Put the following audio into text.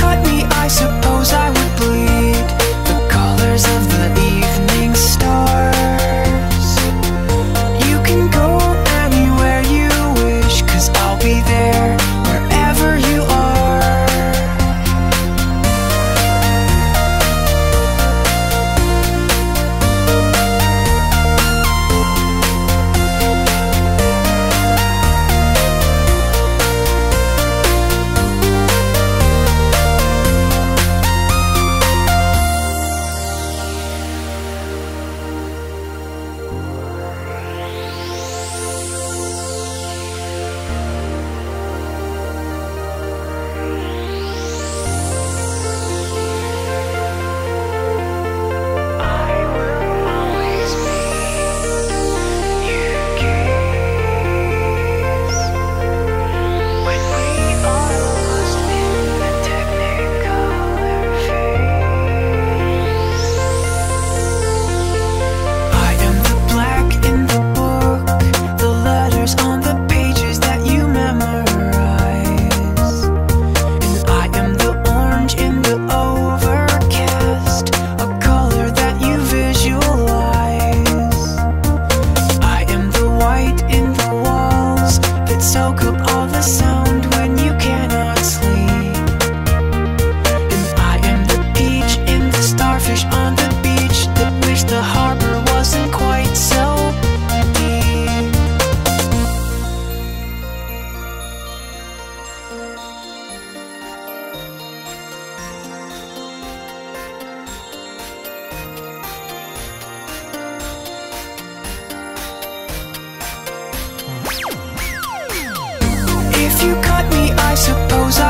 cut me, I suppose I would bleed the colors of the evening stars. You can go anywhere you wish, 'cause I'll be there wherever you are. When we are lost in the Technicolor Phase, I am the black in the book, the letters on the pages that you memorize. And I am the orange in the overcast, a color that you visualize. I am the white in the walls that soak up all the sound when you cannot sleep. And I am the peach in the starfish on the beach that wish the harbor wasn't quite so deep. If you cut me, I suppose I